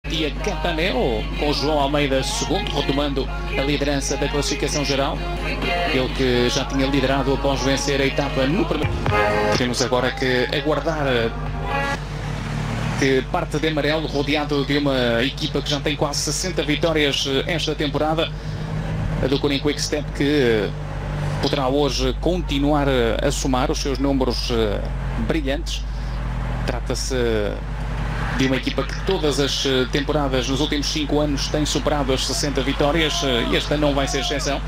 Matia Cataneo, com João Almeida segundo, retomando a liderança da classificação geral. Ele que já tinha liderado após vencer a etapa no primeiro. Temos agora que aguardar que parte de amarelo, rodeado de uma equipa que já tem quase 60 vitórias esta temporada, a do Konin Quick-Step, que poderá hoje continuar a somar os seus números brilhantes. Trata-se de uma equipa que todas as temporadas nos últimos 5 anos tem superado as 60 vitórias e esta não vai ser exceção.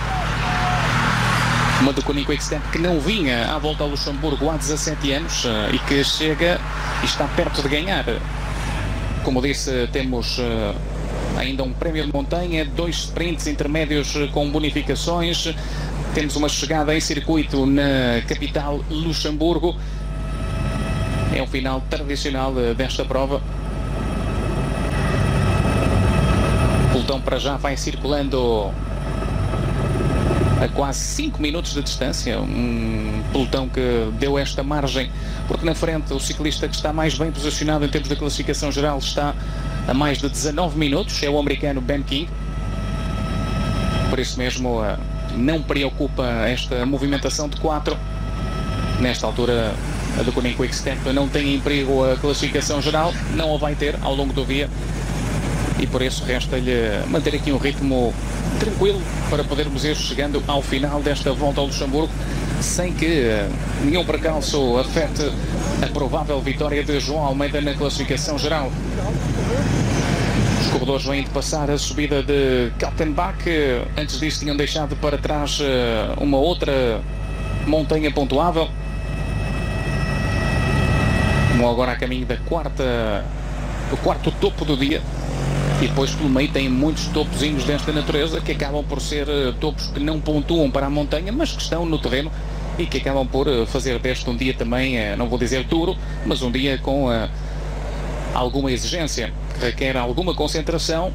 Uma do Konin Quick-Step que não vinha à Volta ao Luxemburgo há 17 anos e que chega e está perto de ganhar. Como disse, temos ainda um prémio de montanha, 2 sprints intermédios com bonificações. Temos uma chegada em circuito na capital Luxemburgo. É o final tradicional desta prova. O pelotão para já vai circulando a quase 5 minutos de distância. Um pelotão que deu esta margem, porque na frente o ciclista que está mais bem posicionado em termos de classificação geral está a mais de 19 minutos, é o americano Ben King. Por isso mesmo não preocupa esta movimentação de 4. Nesta altura a do Konin Quick-Step não tem em perigo a classificação geral, não a vai ter ao longo do dia, e por isso resta-lhe manter aqui um ritmo tranquilo para podermos ir chegando ao final desta Volta ao Luxemburgo sem que nenhum percalço afete a provável vitória de João Almeida na classificação geral. Os corredores vêm de passar a subida de Kaltenbach. Antes disso tinham deixado para trás uma outra montanha pontuável. Vão agora a caminho do quarto topo do dia. E depois pelo meio tem muitos topozinhos desta natureza que acabam por ser topos que não pontuam para a montanha, mas que estão no terreno e que acabam por fazer deste um dia também, não vou dizer duro, mas um dia com alguma exigência, que requer alguma concentração.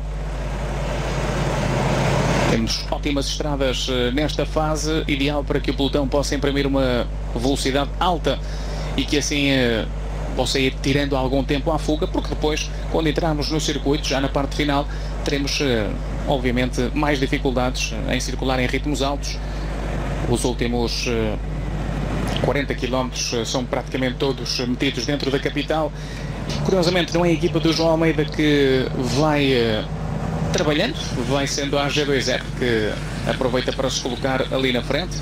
Temos ótimas estradas nesta fase, ideal para que o pelotão possa imprimir uma velocidade alta e que assim possa ir tirando algum tempo à fuga, porque depois, quando entrarmos no circuito, já na parte final, teremos obviamente mais dificuldades em circular em ritmos altos. Os últimos 40 km são praticamente todos metidos dentro da capital. Curiosamente não é a equipa do João Almeida que vai trabalhando, vai sendo a AG2R que aproveita para se colocar ali na frente.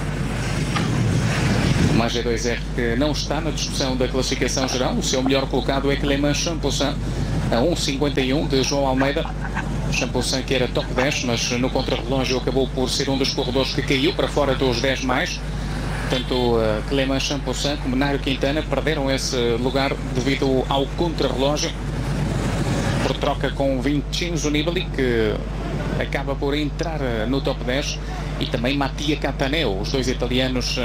Uma AG2R que não está na discussão da classificação geral. O seu melhor colocado é Clément Champoussin, a 1,51 de João Almeida. Champoussin que era top 10, mas no contrarrelógio acabou por ser um dos corredores que caiu para fora dos 10 mais. Tanto Clément Champoussin como Nairo Quintana perderam esse lugar devido ao contrarrelógio, por troca com Vincenzo Nibali, que acaba por entrar no top 10, e também Matia Cataneo. Os dois italianos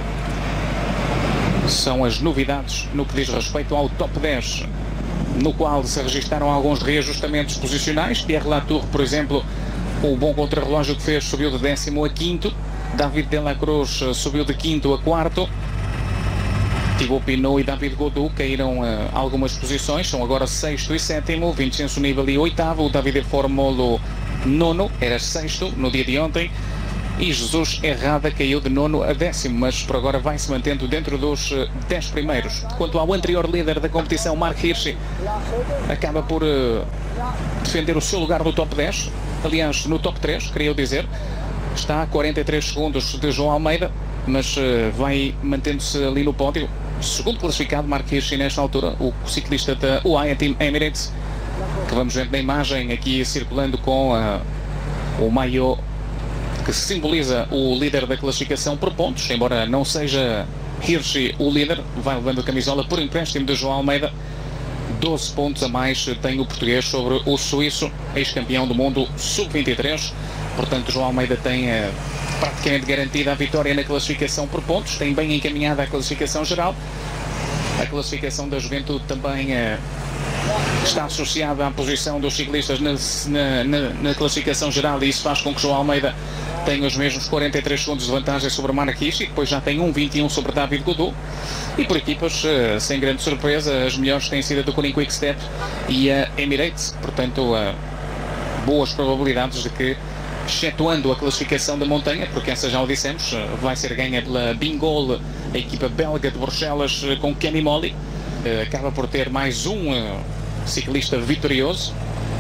são as novidades no que diz respeito ao top 10, no qual se registaram alguns reajustamentos posicionais. Pierre Latour, por exemplo, o bom contrarrelógio que fez, subiu de 10º a 5º. David de la Cruz subiu de 5º a 4º. Thibaut Pinot e David Gaudu caíram algumas posições, são agora 6º e 7º. Vincenzo Nibali 8º, o Davide Formolo 9º, era 6º no dia de ontem. E Jesus Herrada caiu de 9º a 10º, mas por agora vai se mantendo dentro dos 10 primeiros. Quanto ao anterior líder da competição, Mark Hirschi, acaba por defender o seu lugar no top 10, aliás no top 3, queria eu dizer. Está a 43 segundos de João Almeida, mas vai mantendo-se ali no pódio. Segundo classificado, Mark Hirschi nesta altura, o ciclista da UAE Team Emirates, que vamos ver na imagem aqui circulando com o maillot que simboliza o líder da classificação por pontos. Embora não seja Hirschi o líder, vai levando a camisola por empréstimo de João Almeida. 12 pontos a mais tem o português sobre o suíço, ex-campeão do mundo sub-23. Portanto, João Almeida tem praticamente garantida a vitória na classificação por pontos, tem bem encaminhada a classificação geral. A classificação da Juventude também está associado à posição dos ciclistas na classificação geral, e isso faz com que João Almeida tenha os mesmos 43 segundos de vantagem sobre Marrakech, e depois já tem 1,21 sobre David Gaudu. E por equipas, sem grande surpresa, as melhores têm sido a Ducati Quick-Step e a Emirates, portanto boas probabilidades de que, excetuando a classificação da montanha, porque essa já o dissemos, vai ser ganha pela Bingol, a equipa belga de Bruxelas, com Kenny Molly, acaba por ter mais um ciclista vitorioso.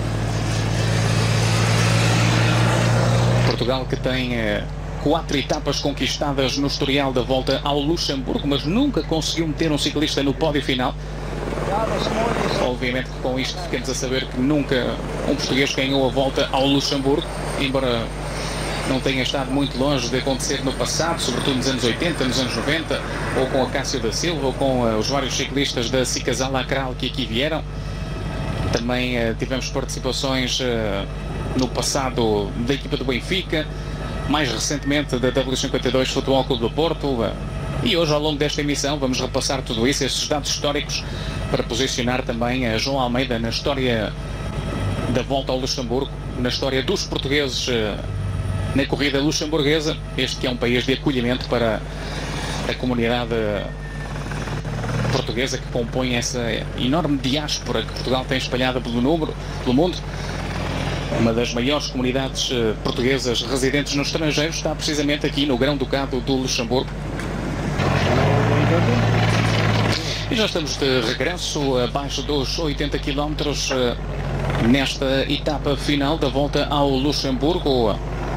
Portugal, que tem 4 etapas conquistadas no historial da volta ao Luxemburgo, mas nunca conseguiu meter um ciclista no pódio final. Obviamente que com isto ficamos a saber que nunca um português ganhou a volta ao Luxemburgo, embora não tenha estado muito longe de acontecer no passado, sobretudo nos anos 80, nos anos 90, ou com a Cássio da Silva, ou com os vários ciclistas da Cicasal Lacral que aqui vieram. Também tivemos participações no passado da equipa do Benfica, mais recentemente da W52 Futebol Clube do Porto, e hoje, ao longo desta emissão, vamos repassar tudo isso, esses dados históricos, para posicionar também a João Almeida na história da volta ao Luxemburgo, na história dos portugueses na corrida luxemburguesa, este que é um país de acolhimento para a comunidade portuguesa que compõe essa enorme diáspora que Portugal tem espalhada pelo mundo. Uma das maiores comunidades portuguesas residentes no estrangeiro está precisamente aqui no Grão-Ducado do Luxemburgo. E já estamos de regresso abaixo dos 80 km nesta etapa final da volta ao Luxemburgo.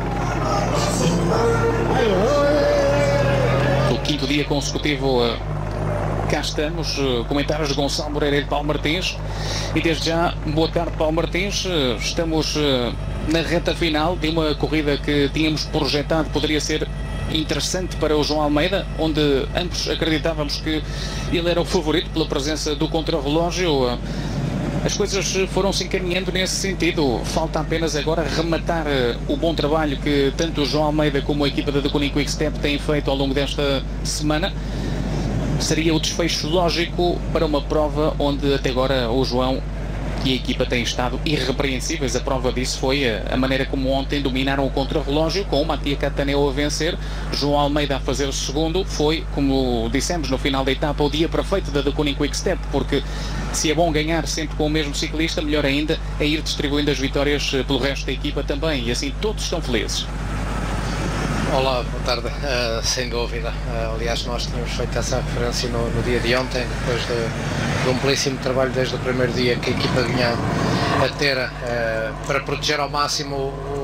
O quinto dia consecutivo cá estamos. Comentários de Gonçalo Moreira e de Paulo Martins. E desde já, boa tarde, Paulo Martins. Estamos na reta final de uma corrida que tínhamos projetado poderia ser interessante para o João Almeida, onde ambos acreditávamos que ele era o favorito pela presença do contrarrelógio. As coisas foram se encaminhando nesse sentido. Falta apenas agora rematar o bom trabalho que tanto o João Almeida como a equipa da Ducati Quick-Step têm feito ao longo desta semana. Seria o desfecho lógico para uma prova onde até agora o João e a equipa têm estado irrepreensíveis. A prova disso foi a maneira como ontem dominaram o contrarrelógio, com o Mattia Cattaneo a vencer, João Almeida a fazer o segundo. Foi, como dissemos no final da etapa, o dia perfeito da Ducati Quick-Step, porque se é bom ganhar sempre com o mesmo ciclista, melhor ainda é ir distribuindo as vitórias pelo resto da equipa também, e assim todos estão felizes. Olá, boa tarde. Sem dúvida. Aliás, nós tínhamos feito essa referência no dia de ontem, depois de um belíssimo trabalho desde o primeiro dia que a equipa vinha a ter para proteger ao máximo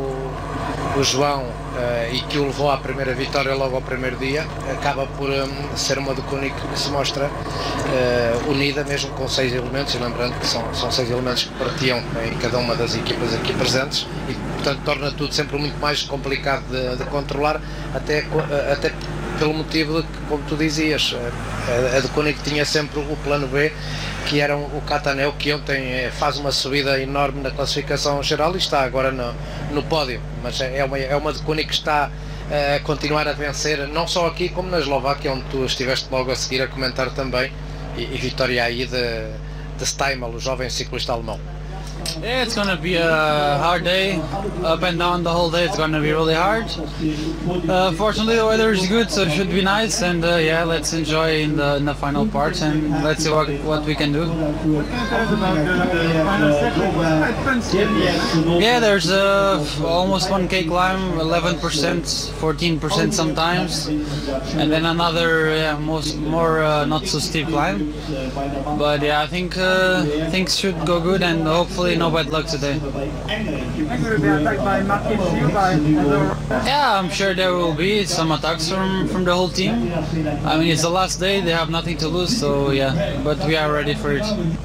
o João e que o levou à primeira vitória logo ao primeiro dia. Acaba por ser uma Ducati que se mostra unida, mesmo com 6 elementos, e lembrando que são 6 elementos que partiam em cada uma das equipas aqui presentes, e portanto torna tudo sempre muito mais complicado de controlar, até pelo motivo de que, como tu dizias, a Ducati tinha sempre o plano B, que era o Cattaneo, que ontem faz uma subida enorme na classificação geral e está agora no pódio, mas é uma Ducati que está a continuar a vencer, não só aqui como na Eslováquia, onde tu estiveste logo a seguir a comentar também, e vitória aí de Steimel, o jovem ciclista alemão. Yeah, it's gonna be a hard day, up and down the whole day. It's gonna be really hard. Fortunately, the weather is good, so it should be nice. And yeah, let's enjoy in the final part, and let's see what we can do. Yeah, there's almost 1K climb, 11%, 14% sometimes, and then another more not so steep climb. But yeah, I think things should go good, and hopefully no bad luck today. Yeah, I'm sure there will be some attacks from the whole team. I mean, it's the last day, they have nothing to lose, so yeah, but we are ready for it.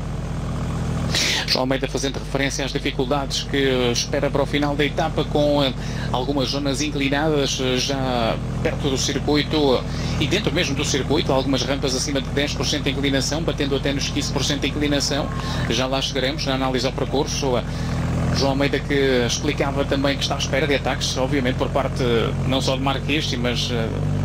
João Almeida fazendo referência às dificuldades que espera para o final da etapa, com algumas zonas inclinadas já perto do circuito e dentro mesmo do circuito, algumas rampas acima de 10% de inclinação, batendo até nos 15% de inclinação. Já lá chegaremos na análise ao percurso. João Almeida, que explicava também que está à espera de ataques, obviamente por parte não só de Marrakech, mas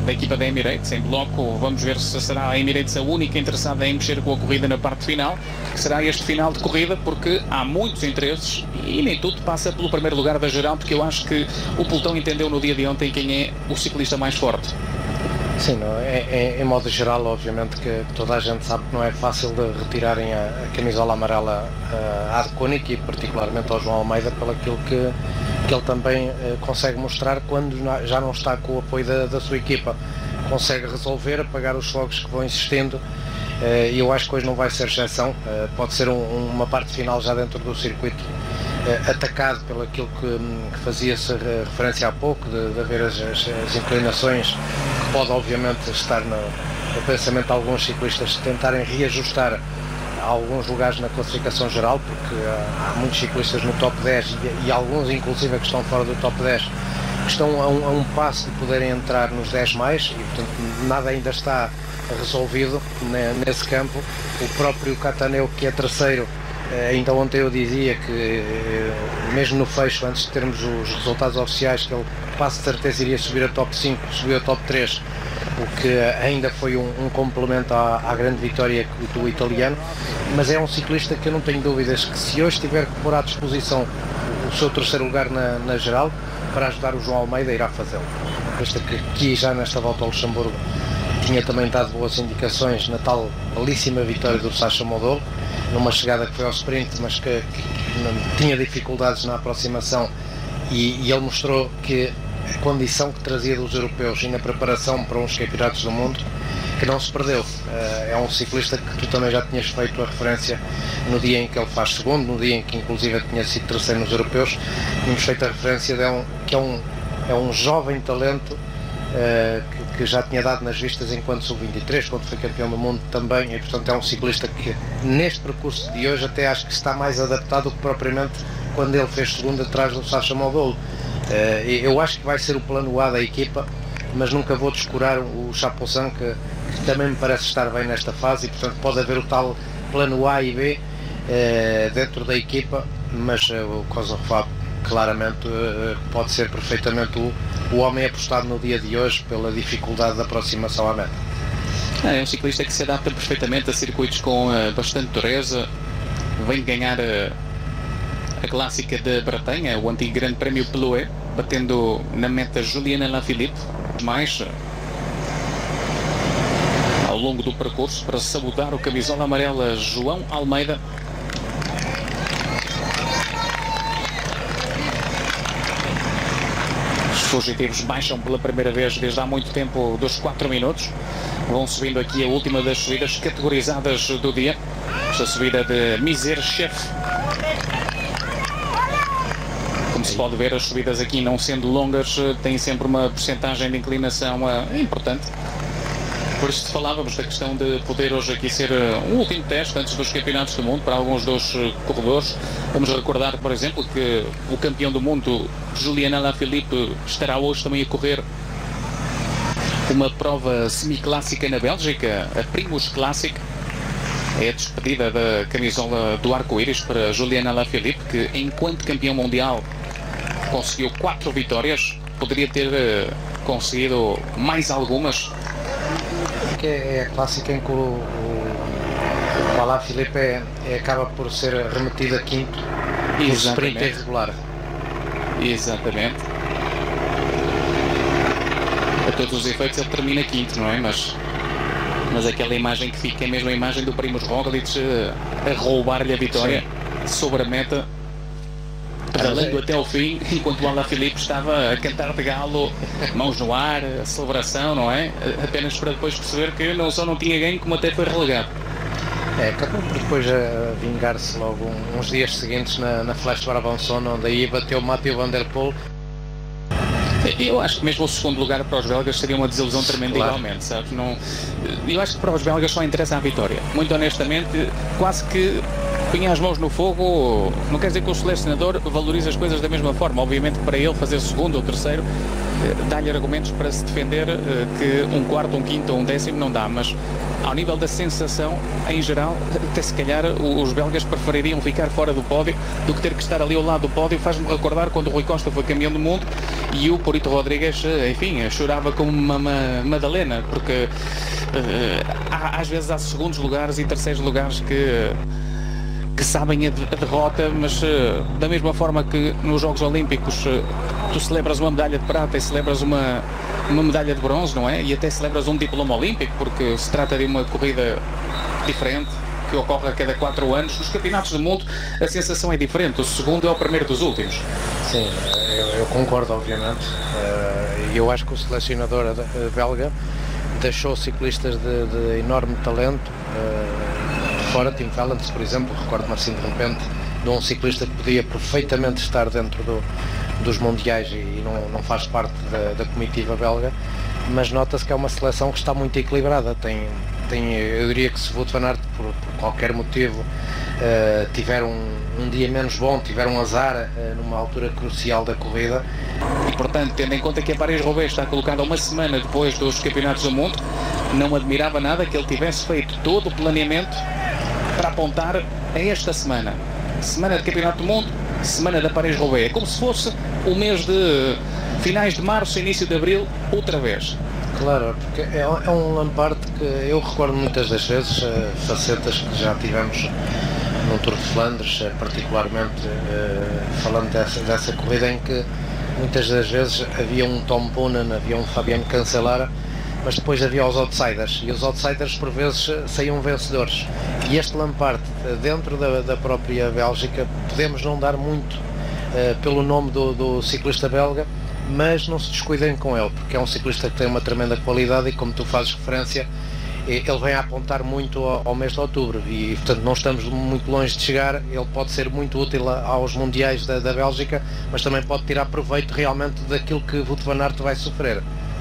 da equipa da Emirates em bloco. Vamos ver se será a Emirates a única interessada em mexer com a corrida na parte final, que será este final de corrida, porque há muitos interesses e nem tudo passa pelo primeiro lugar da geral, porque eu acho que o pelotão entendeu no dia de ontem quem é o ciclista mais forte. Sim, não, em modo geral, obviamente que toda a gente sabe que não é fácil de retirarem a camisola amarela a Ad Koenig e particularmente ao João Almeida, pelo aquilo que ele também consegue mostrar quando já não está com o apoio da sua equipa. Consegue resolver, apagar os fogos que vão insistindo, e eu acho que hoje não vai ser exceção. Pode ser uma parte final já dentro do circuito atacado pelo aquilo que fazia-se referência há pouco, de haver as inclinações, que pode obviamente estar no pensamento de alguns ciclistas tentarem reajustar alguns lugares na classificação geral, porque há muitos ciclistas no top 10 e alguns inclusive que estão fora do top 10 que estão a um passo de poderem entrar nos 10 mais, e portanto nada ainda está resolvido nesse campo. O próprio Cataneu, que é terceiro, ainda ontem eu dizia que mesmo no fecho, antes de termos os resultados oficiais, que ele quase de certeza iria subir a top 5, subiu a top 3, o que ainda foi um complemento à grande vitória do italiano. Mas é um ciclista que eu não tenho dúvidas que, se hoje tiver que pôr à disposição o seu terceiro lugar na geral para ajudar o João Almeida, irá fazê-lo. Esta que aqui já nesta volta ao Luxemburgo tinha também dado boas indicações na tal belíssima vitória do Sacha Modolo, numa chegada que foi ao sprint, mas que tinha dificuldades na aproximação, e ele mostrou que a condição que trazia dos europeus e na preparação para uns campeonatos do mundo, que não se perdeu. É um ciclista que tu também já tinhas feito a referência no dia em que ele faz segundo, no dia em que inclusive tinha sido terceiro nos europeus. Tínhamos feito a referência que é um jovem talento, que já tinha dado nas vistas enquanto sub-23, quando foi campeão do mundo também, e portanto é um ciclista que neste percurso de hoje até acho que está mais adaptado do que propriamente quando ele fez segundo atrás do Sacha Modolo. Eu acho que vai ser o plano A da equipa, mas nunca vou descurar o Chapoussin, que também me parece estar bem nesta fase, e portanto pode haver o tal plano A e B dentro da equipa, mas o Kozhov claramente pode ser perfeitamente o homem apostado no dia de hoje, pela dificuldade da aproximação à meta. É um ciclista que se adapta perfeitamente a circuitos com bastante dureza. Vem de ganhar a clássica de Bretanha, o antigo Grande Prémio Pelouet, batendo na meta Julien Alaphilippe, mais ao longo do percurso, para saudar o camisola amarela João Almeida. Os fugitivos baixam pela primeira vez desde há muito tempo dos 4 minutos. Vão subindo aqui a última das subidas categorizadas do dia, esta subida de Miser Chef. Como se pode ver, as subidas aqui, não sendo longas, têm sempre uma percentagem de inclinação importante. Por isso falávamos da questão de poder hoje aqui ser um último teste antes dos campeonatos do mundo para alguns dos corredores. Vamos recordar, por exemplo, que o campeão do mundo, Julien Alaphilippe, estará hoje também a correr uma prova semiclássica na Bélgica, a Primus Classic. É a despedida da camisola do arco-íris para Julien Alaphilippe, que enquanto campeão mundial conseguiu 4 vitórias, poderia ter conseguido mais algumas. Que é a clássica em que o Alaphilippe acaba por ser remetido a quinto no sprint irregular. Exatamente. A todos os efeitos ele termina quinto, não é? Mas aquela imagem que fica é mesmo a imagem do Primož Roglič a roubar-lhe a vitória sobre a meta, pedalando até ao fim, enquanto o Alaphilippe estava a cantar de galo, mãos no ar, a celebração, não é? Apenas para depois perceber que não só não tinha ganho, como até foi relegado. Acabou por depois vingar-se logo uns dias seguintes na Flash Brabançon, onde aí bateu Mathieu Van Der Poel. Eu acho que mesmo o segundo lugar para os belgas seria uma desilusão tremenda, claro. Igualmente, sabes? Não, eu acho que para os belgas só interessa a vitória. Muito honestamente, quase que punha as mãos no fogo. Não quer dizer que o selecionador valorize as coisas da mesma forma. Obviamente, para ele fazer segundo ou terceiro, dá-lhe argumentos para se defender que um quarto, um quinto ou um décimo não dá, mas ao nível da sensação, em geral, até se calhar os belgas prefeririam ficar fora do pódio do que ter que estar ali ao lado do pódio. Faz-me recordar quando o Rui Costa foi campeão do mundo e o Porito Rodrigues, enfim, chorava como uma Madalena, porque às vezes há segundos lugares e terceiros lugares que sabem a derrota, mas da mesma forma que nos Jogos Olímpicos tu celebras uma medalha de prata e celebras uma medalha de bronze, não é? E até celebras um diploma olímpico, porque se trata de uma corrida diferente, que ocorre a cada 4 anos. Nos campeonatos do mundo a sensação é diferente, o segundo é o primeiro dos últimos. Sim, eu concordo, obviamente. Eu acho que o selecionador belga deixou ciclistas de enorme talento fora. Tim Valens, por exemplo, recordo-me assim de repente de um ciclista que podia perfeitamente estar dentro dos mundiais e não faz parte da comitiva belga, mas nota-se que é uma seleção que está muito equilibrada. Eu diria que se Wout van Aert por qualquer motivo tiver um dia menos bom, tiver um azar numa altura crucial da corrida. E portanto, tendo em conta que a Paris-Roubaix está colocada uma semana depois dos campeonatos do mundo, não admirava nada que ele tivesse feito todo o planeamento para apontar a esta semana de campeonato do mundo, semana da Paris-Roubaix. É como se fosse o mês de finais de março, início de abril, outra vez. Claro, porque é um Lampard que eu recordo muitas das vezes, facetas que já tivemos no Tour de Flandres, particularmente falando dessa corrida em que muitas das vezes havia um Tom Boonen, havia um Fabiano Cancellara, mas depois havia os outsiders, e os outsiders por vezes saíam vencedores. E este Lampard, dentro da própria Bélgica, podemos não dar muito pelo nome do ciclista belga, mas não se descuidem com ele, porque é um ciclista que tem uma tremenda qualidade e, como tu fazes referência, ele vem a apontar muito ao mês de outubro e, portanto, não estamos muito longe de chegar. Ele pode ser muito útil aos mundiais da Bélgica, mas também pode tirar proveito realmente daquilo que Wout van Aert vai sofrer.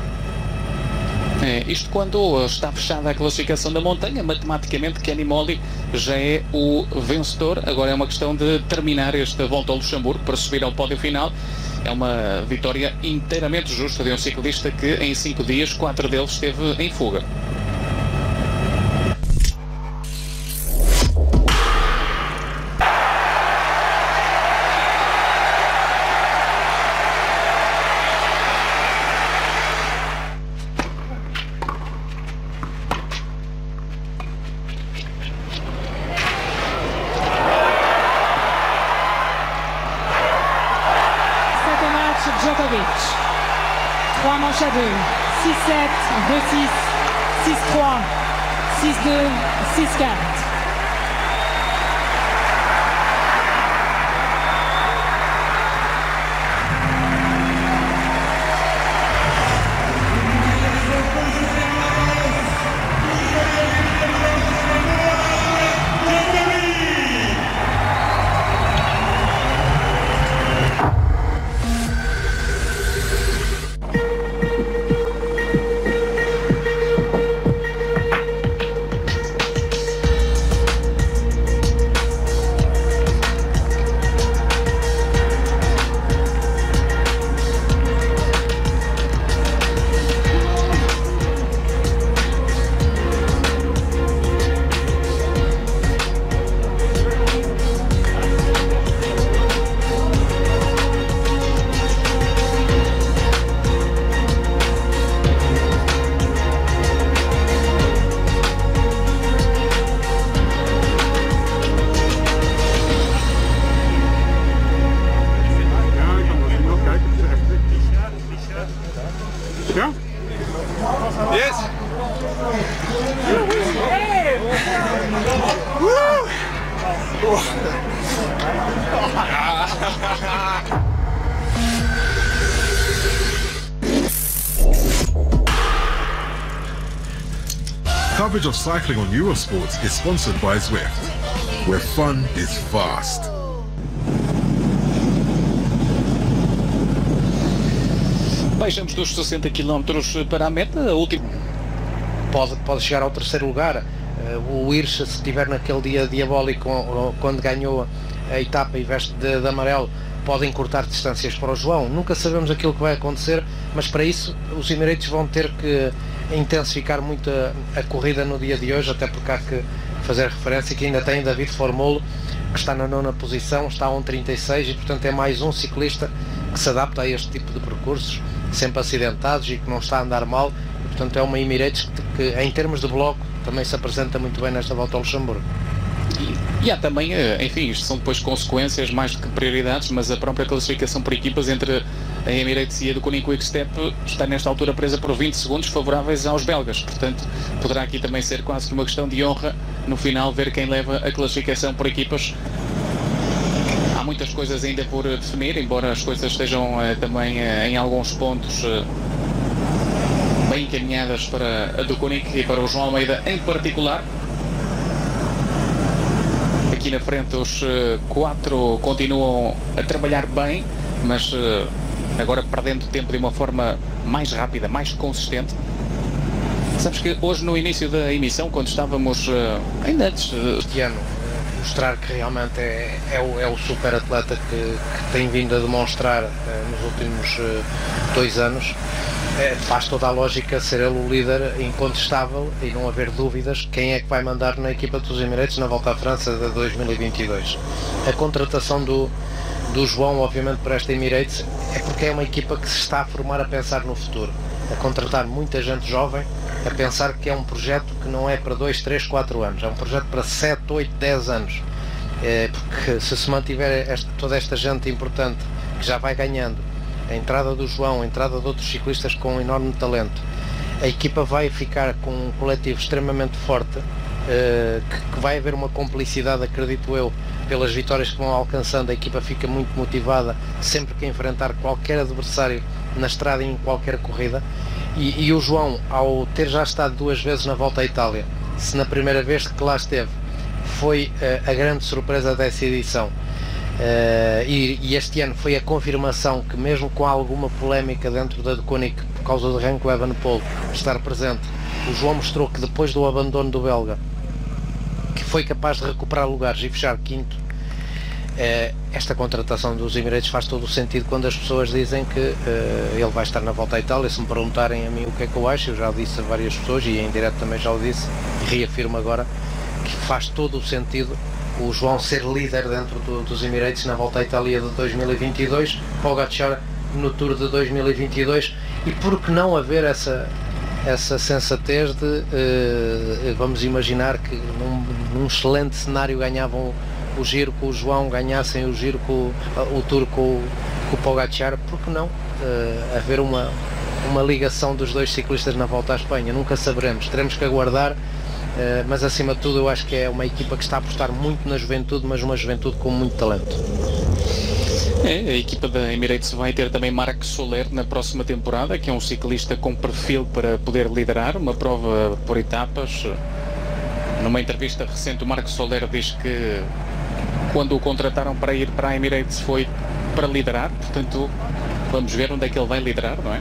Isto quando está fechada a classificação da montanha, matematicamente Kenny Molly já é o vencedor. Agora é uma questão de terminar esta volta ao Luxemburgo para subir ao pódio final. É uma vitória inteiramente justa de um ciclista que em 5 dias, 4 deles esteve em fuga. Djokovic, 3 manches à 2, 6-7, 2-6, 6-3, 6-2, 6-4. Yeah? Yes! Coverage of cycling on Eurosport is sponsored by Zwift, where fun is fast. Baixamos dos 60 km para a meta, a última. Pode chegar ao terceiro lugar. O Hirsch, se estiver naquele dia diabólico quando ganhou a etapa e veste de amarelo, pode encurtar distâncias para o João. Nunca sabemos aquilo que vai acontecer, mas para isso os Emirates vão ter que intensificar muito a corrida no dia de hoje, até porque há que fazer referência que ainda tem David Formolo, que está na 9ª posição, está a 1,36 e portanto é mais um ciclista que se adapta a este tipo de percursos, sempre acidentados e que não está a andar mal, e, portanto é uma Emirates que em termos de bloco também se apresenta muito bem nesta volta ao Luxemburgo. E há também, enfim, isto são depois consequências mais do que prioridades, mas a própria classificação por equipas entre a Emirates e a Duconi Quick-Step está nesta altura presa por 20 segundos favoráveis aos belgas, portanto poderá aqui também ser quase que uma questão de honra no final ver quem leva a classificação por equipas. Há muitas coisas ainda por definir, embora as coisas estejam também em alguns pontos bem encaminhadas para a Duconi e para o João Almeida em particular. Aqui na frente os 4 continuam a trabalhar bem, mas agora perdendo tempo de uma forma mais rápida, mais consistente. Sabes que hoje no início da emissão, quando estávamos ainda antes este ano, mostrar que realmente é o super atleta que tem vindo a demonstrar nos últimos 2 anos, faz toda a lógica ser ele o líder incontestável e não haver dúvidas quem é que vai mandar na equipa dos Emirates na Volta à França de 2022. A contratação do João, obviamente, para esta Emirates é porque é uma equipa que se está a formar a pensar no futuro, a contratar muita gente jovem, a pensar que é um projeto que não é para 2, 3, 4 anos, é um projeto para 7, 8, 10 anos, porque se mantiver toda esta gente importante que já vai ganhando, a entrada do João, a entrada de outros ciclistas com um enorme talento, a equipa vai ficar com um coletivo extremamente forte, que vai haver uma complicidade, acredito eu, pelas vitórias que vão alcançando. A equipa fica muito motivada sempre que enfrentar qualquer adversário na estrada e em qualquer corrida, e o João, ao ter já estado 2 vezes na Volta à Itália, se na primeira vez que lá esteve foi a grande surpresa dessa edição, e este ano foi a confirmação que, mesmo com alguma polémica dentro da Duconi por causa do Remco Evenepoel estar presente, o João mostrou que depois do abandono do belga, que foi capaz de recuperar lugares e fechar quinto. Esta contratação dos Emirates faz todo o sentido quando as pessoas dizem que ele vai estar na Volta à Itália. Se me perguntarem a mim o que é que eu acho, eu já disse a várias pessoas e em direto também já o disse e reafirmo agora, que faz todo o sentido o João ser líder dentro dos Emirates na Volta à Itália de 2022, Pogacar no Tour de 2022, e por que não haver essa sensatez de, vamos imaginar que num excelente cenário ganhavam o Giro com o João, ganhassem o Giro com o Tour com o Pogacar, por que não haver uma ligação dos 2 ciclistas na Volta à Espanha? Nunca saberemos, teremos que aguardar. Mas acima de tudo eu acho que é uma equipa que está a apostar muito na juventude, mas uma juventude com muito talento. A equipa da Emirates vai ter também Marc Soler na próxima temporada, que é um ciclista com perfil para poder liderar uma prova por etapas. Numa entrevista recente, o Marc Soler diz que quando o contrataram para ir para a Emirates foi para liderar, portanto vamos ver onde é que ele vai liderar, não é?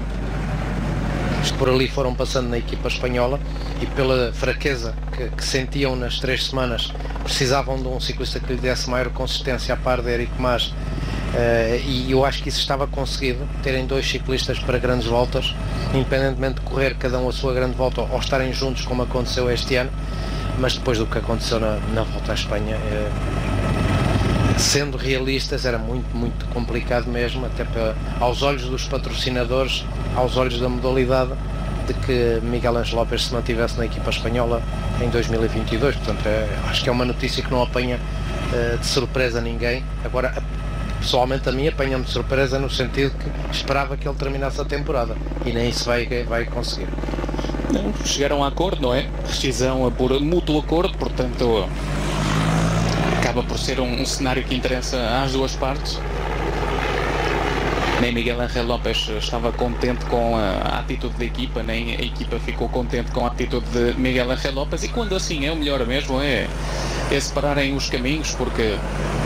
Por ali foram passando na equipa espanhola e pela fraqueza que sentiam nas 3 semanas, precisavam de um ciclista que lhe desse maior consistência a par de Eric Mas, e eu acho que isso estava conseguido, terem 2 ciclistas para grandes voltas, independentemente de correr cada um a sua grande volta ou estarem juntos como aconteceu este ano. Mas depois do que aconteceu na Volta à Espanha, sendo realistas, era muito complicado mesmo, até aos olhos dos patrocinadores, aos olhos da modalidade, de que Miguel Ángel López se mantivesse na equipa espanhola em 2022. Portanto, acho que é uma notícia que não apanha de surpresa ninguém. Agora, pessoalmente a mim apanha-me de surpresa no sentido que esperava que ele terminasse a temporada e nem isso vai conseguir. Não, chegaram a acordo, não é? Rescisão por mútuo acordo, portanto acaba por ser um cenário que interessa às 2 partes. Nem Miguel Ángel López estava contente com a atitude da equipa, nem a equipa ficou contente com a atitude de Miguel Ángel López, e quando assim é, o melhor mesmo é separarem os caminhos, porque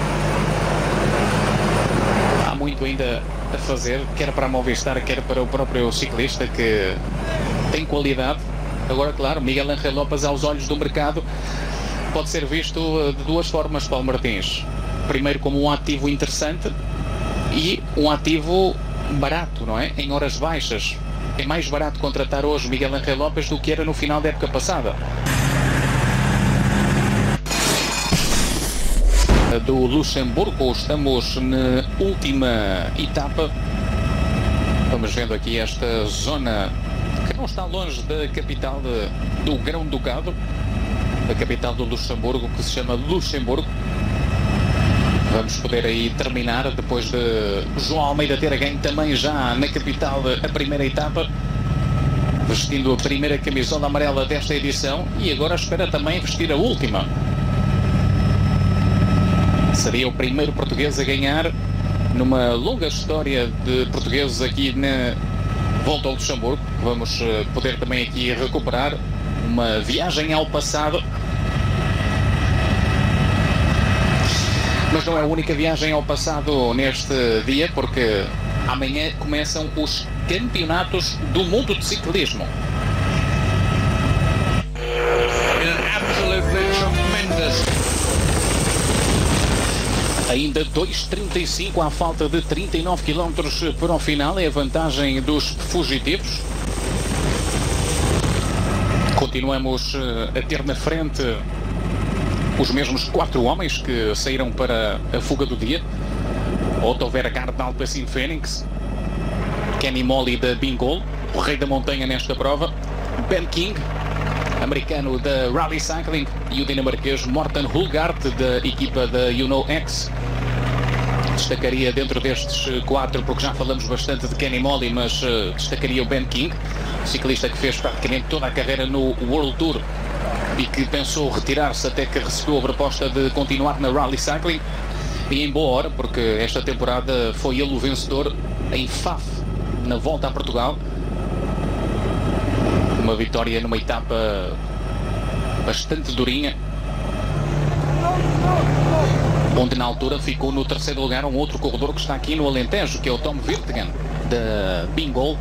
há muito ainda a fazer, quer para a Movistar, quer para o próprio ciclista, que tem qualidade. Agora, claro, Miguel Ángel López, aos olhos do mercado, pode ser visto de 2 formas, Paulo Martins. Primeiro, como um ativo interessante e um ativo barato, não é? Em horas baixas. É mais barato contratar hoje Miguel Ángel López do que era no final da época passada. do Luxemburgo. Estamos na última etapa. Vamos vendo aqui esta zona que não está longe da capital do Grão-Ducado, a capital do Luxemburgo, que se chama Luxemburgo. Vamos poder aí terminar depois de João Almeida ter ganho também já na capital a primeira etapa, vestindo a primeira camisola amarela desta edição, e agora espera também vestir a última. Seria o primeiro português a ganhar numa longa história de portugueses aqui na Volta ao Luxemburgo. Vamos poder também aqui recuperar uma viagem ao passado. Mas não é a única viagem ao passado neste dia, porque amanhã começam os campeonatos do mundo de ciclismo. Ainda 2,35 à falta de 39 km para o final, é a vantagem dos fugitivos. Continuamos a ter na frente os mesmos 4 homens que saíram para a fuga do dia. Otto Vergaard da Alpecin Phoenix, Kenny Molly da Bingol, o rei da montanha nesta prova, Ben King, americano da Rally Cycling, e o dinamarquês Morten Hulgaard da equipa da UNO-X. Destacaria dentro destes 4, porque já falamos bastante de Kenny Molly, mas destacaria o Ben King, ciclista que fez praticamente toda a carreira no World Tour e que pensou retirar-se até que recebeu a proposta de continuar na Rally Cycling, e em boa hora, porque esta temporada foi ele o vencedor em Faf, na volta a Portugal. Uma vitória numa etapa bastante durinha, onde na altura ficou no terceiro lugar um outro corredor que está aqui no Alentejo, que é o Tom Virtegen da Bingol.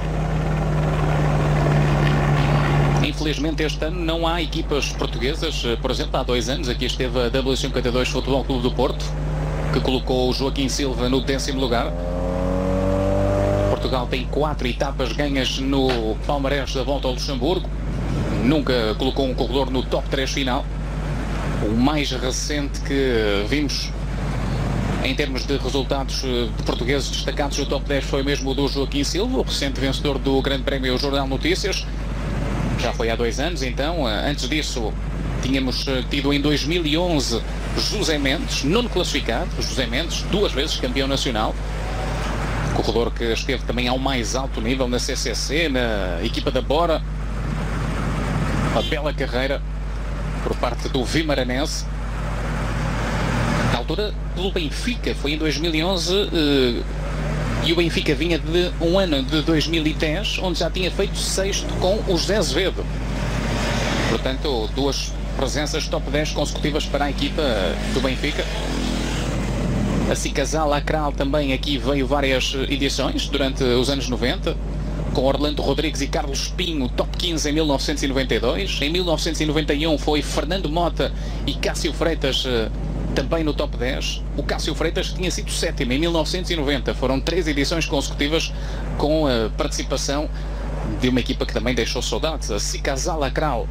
Infelizmente este ano não há equipas portuguesas. Por exemplo, há 2 anos aqui esteve a W52 Futebol Clube do Porto, que colocou o Joaquim Silva no 10º lugar. Portugal tem 4 etapas ganhas no palmarés da Volta ao Luxemburgo, nunca colocou um corredor no top 3 final. O mais recente que vimos em termos de resultados de portugueses destacados no top 10 foi mesmo o do Joaquim Silva, o recente vencedor do Grande Prémio Jornal Notícias. Já foi há 2 anos, então. Antes disso tínhamos tido em 2011 José Mendes, nono classificado. José Mendes, 2 vezes campeão nacional, corredor que esteve também ao mais alto nível na CCC, na equipa da Bora. Uma bela carreira por parte do Vimaranense, na altura pelo Benfica, foi em 2011, e o Benfica vinha de um ano de 2010, onde já tinha feito 6º com o José Azevedo. Portanto, 2 presenças top 10 consecutivas para a equipa do Benfica. A Cicasal Lacral também aqui veio várias edições durante os anos 90, com Orlando Rodrigues e Carlos Pinho, top 15 em 1992. Em 1991 foi Fernando Mota e Cássio Freitas também no top 10. O Cássio Freitas tinha sido 7º em 1990. Foram 3 edições consecutivas com a participação de uma equipa que também deixou saudades, a Cicasal Lacral.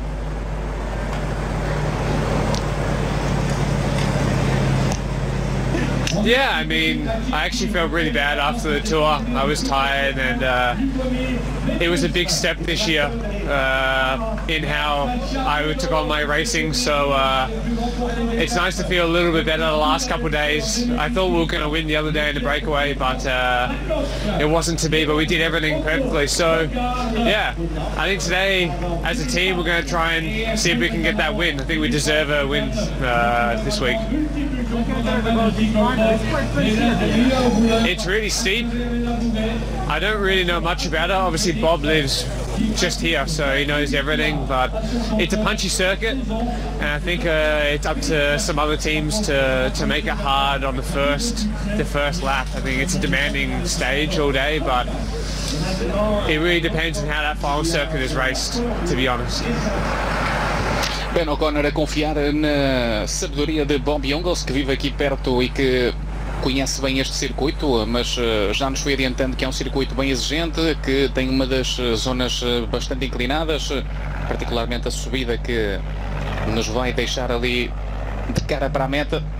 Yeah, I mean, I actually felt really bad after the tour. I was tired, and it was a big step this year in how I took on my racing. So it's nice to feel a little bit better the last couple of days. I thought we were going to win the other day in the breakaway, but it wasn't to be. But we did everything perfectly. So yeah, I think today, as a team, we're going to try and see if we can get that win. I think we deserve a win this week. It's really steep. I don't really know much about it. Obviously Bob lives just here, so he knows everything, but it's a punchy circuit, and I think it's up to some other teams to make it hard on the first lap. I think it's a demanding stage all day, but it really depends on how that final circuit is raced, to be honest. Ben O'Connor a confiar na sabedoria de Bob Jungels, que vive aqui perto e que conhece bem este circuito, mas já nos foi adiantando que é um circuito bem exigente, que tem uma das zonas bastante inclinadas, particularmente a subida que nos vai deixar ali de cara para a meta.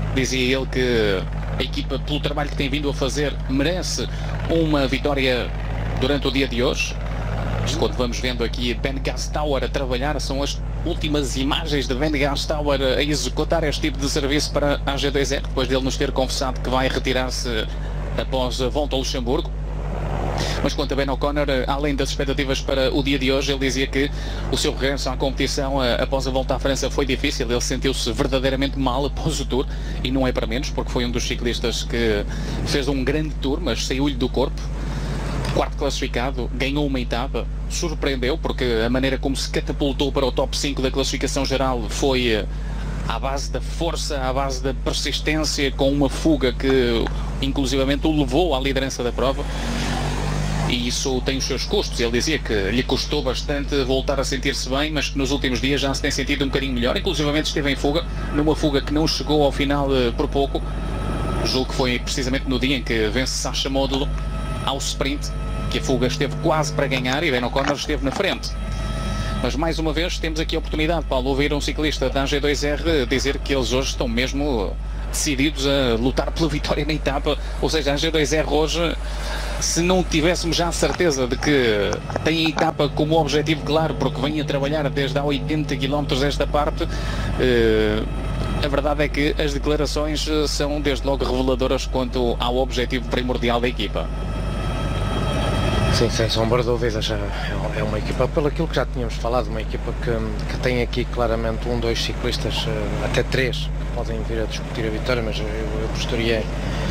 Dizia ele que a equipa, pelo trabalho que tem vindo a fazer, merece uma vitória durante o dia de hoje. Isto quando vamos vendo aqui Ben Gastauer a trabalhar, são as últimas imagens de Ben Gastauer a executar este tipo de serviço para a AG2R, depois dele nos ter confessado que vai retirar-se após a volta ao Luxemburgo. Mas quanto a Ben O'Connor, além das expectativas para o dia de hoje, ele dizia que o seu regresso à competição após a volta à França foi difícil. Ele sentiu-se verdadeiramente mal após o Tour, e não é para menos, porque foi um dos ciclistas que fez um grande Tour, mas saiu-lhe do corpo. Quarto classificado, ganhou uma etapa, surpreendeu, porque a maneira como se catapultou para o top 5 da classificação geral foi à base da força, à base da persistência, com uma fuga que inclusivamente o levou à liderança da prova. E isso tem os seus custos. Ele dizia que lhe custou bastante voltar a sentir-se bem, mas que nos últimos dias já se tem sentido um bocadinho melhor. Inclusivamente esteve em fuga, numa fuga que não chegou ao final por pouco. Julgo que foi precisamente no dia em que vence Sacha Modolo ao sprint, que a fuga esteve quase para ganhar e Ben O'Connor esteve na frente. Mas mais uma vez temos aqui a oportunidade, Paulo, ouvir um ciclista da AG2R dizer que eles hoje estão mesmo decididos a lutar pela vitória na etapa. Ou seja, a AG2R hoje, se não tivéssemos já a certeza de que tem a etapa como objetivo claro, porque vem a trabalhar desde há 80 km desta parte, a verdade é que as declarações são desde logo reveladoras quanto ao objetivo primordial da equipa. Sim, sem sombra de dúvidas, é uma equipa, pelo aquilo que já tínhamos falado, uma equipa que tem aqui claramente dois ciclistas, até três, que podem vir a discutir a vitória, mas eu gostaria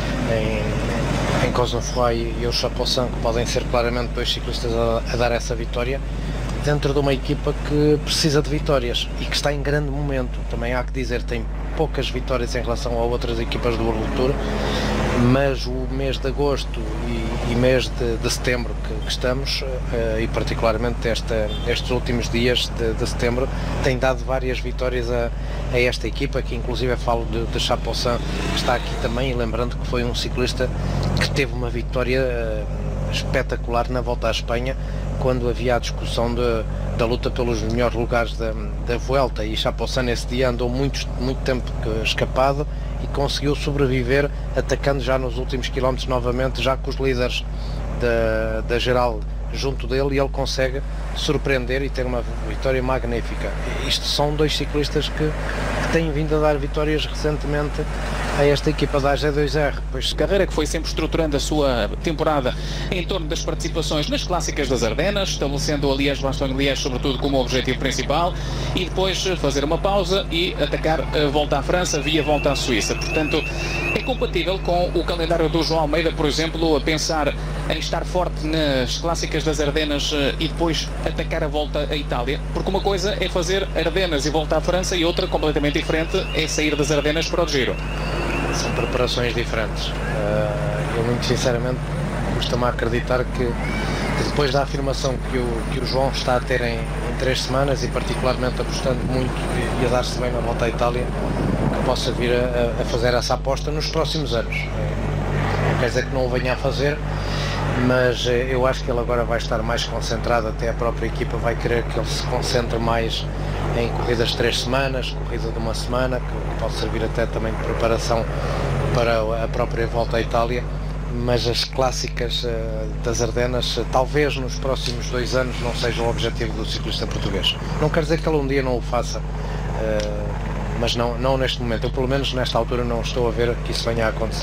em Cosnefroy e o Chapoussin, que podem ser claramente dois ciclistas a dar essa vitória, dentro de uma equipa que precisa de vitórias e que está em grande momento. Também há que dizer, tem poucas vitórias em relação a outras equipas do World Tour, mas o mês de agosto e mês de setembro que estamos, e particularmente estes últimos dias de setembro, tem dado várias vitórias a esta equipa, que inclusive falo de Chapoussin, que está aqui também, lembrando que foi um ciclista que teve uma vitória espetacular na Volta à Espanha, quando havia a discussão da luta pelos melhores lugares da Vuelta, e Chapoussin nesse dia andou muito tempo escapado e conseguiu sobreviver, atacando já nos últimos quilómetros novamente, já com os líderes da geral junto dele, e ele consegue surpreender e ter uma vitória magnífica. Isto são dois ciclistas que têm vindo a dar vitórias recentemente a esta equipa da AG2R. Pois carreira que foi sempre estruturando a sua temporada em torno das participações nas clássicas das Ardenas, estabelecendo a Liège-Bastogne-Liège sobretudo como objetivo principal, e depois fazer uma pausa e atacar a volta à França via volta à Suíça. Portanto, é compatível com o calendário do João Almeida, por exemplo, a pensar em estar forte nas clássicas das Ardenas e depois atacar a volta à Itália, porque uma coisa é fazer Ardenas e volta à França e outra completamente diferente é sair das Ardenas para o Giro. São preparações diferentes. Eu muito sinceramente costumo acreditar que depois da afirmação que o João está a ter em 3 semanas, e particularmente apostando muito e a dar-se bem na volta à Itália, que possa vir a fazer essa aposta nos próximos anos. Não quer dizer que não o venha a fazer, mas eu acho que ele agora vai estar mais concentrado, até a própria equipa vai querer que ele se concentre mais em corridas de 3 semanas, corrida de 1 semana, que pode servir até também de preparação para a própria volta à Itália. Mas as clássicas das Ardenas, talvez nos próximos 2 anos, não seja o objetivo do ciclista português. Não quer dizer que ele um dia não o faça, mas não neste momento. Eu, pelo menos nesta altura, não estou a ver que isso venha a acontecer.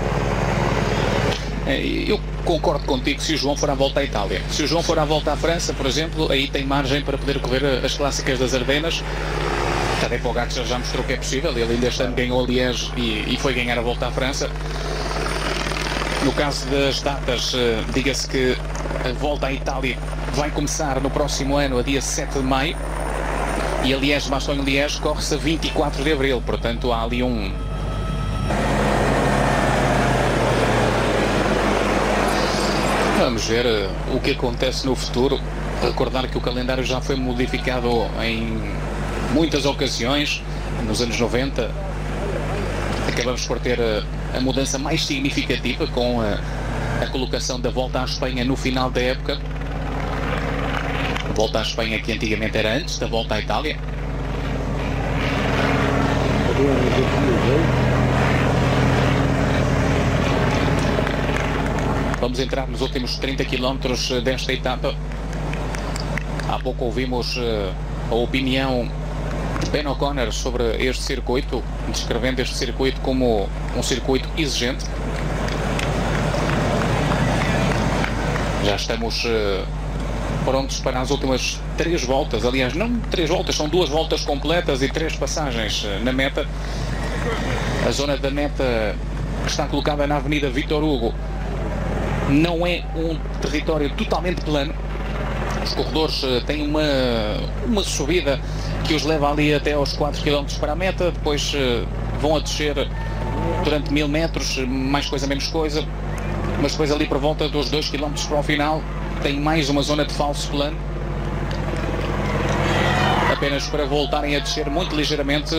Eu concordo contigo se o João for à volta à Itália. Se o João for à volta à França, por exemplo, aí tem margem para poder correr as clássicas das Ardenas. Tadej Pogačar já mostrou que é possível, ele ainda este ano ganhou a Liège e foi ganhar a volta à França. No caso das datas, diga-se que a volta à Itália vai começar no próximo ano, a dia 7 de maio, e a Liège-Bastogne-Liège corre-se a 24 de abril, portanto há ali Vamos ver o que acontece no futuro. Recordar que o calendário já foi modificado em muitas ocasiões. Nos anos 90 acabamos por ter a mudança mais significativa com a colocação da Volta à Espanha no final da época. A Volta à Espanha que antigamente era antes da Volta à Itália. Vamos entrar nos últimos 30 km desta etapa. Há pouco ouvimos a opinião de Ben O'Connor sobre este circuito, descrevendo este circuito como um circuito exigente. Já estamos prontos para as últimas 3 voltas, aliás não 3 voltas, são 2 voltas completas e 3 passagens na meta. A zona da meta está colocada na Avenida Vítor Hugo, não é um território totalmente plano. Os corredores têm uma subida que os leva ali até aos 4 km para a meta, depois vão a descer durante 1000 metros, mais coisa menos coisa, mas depois ali por volta dos 2 km para o final tem mais uma zona de falso plano, apenas para voltarem a descer muito ligeiramente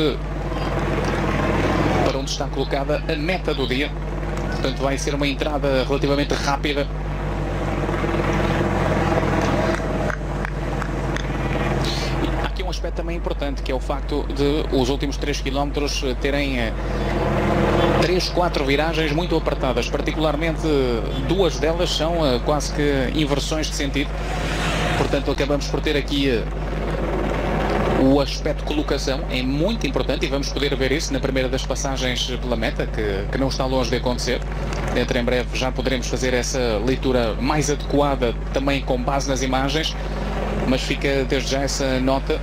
para onde está colocada a meta do dia. Portanto vai ser uma entrada relativamente rápida. E aqui um aspecto também importante, que é o facto de os últimos 3 km terem 3, 4 viragens muito apertadas, particularmente 2 delas são quase que inversões de sentido. Portanto acabamos por ter aqui o aspecto de colocação é muito importante e vamos poder ver isso na primeira das passagens pela meta, que não está longe de acontecer. Dentro em breve já poderemos fazer essa leitura mais adequada também com base nas imagens, mas fica desde já essa nota.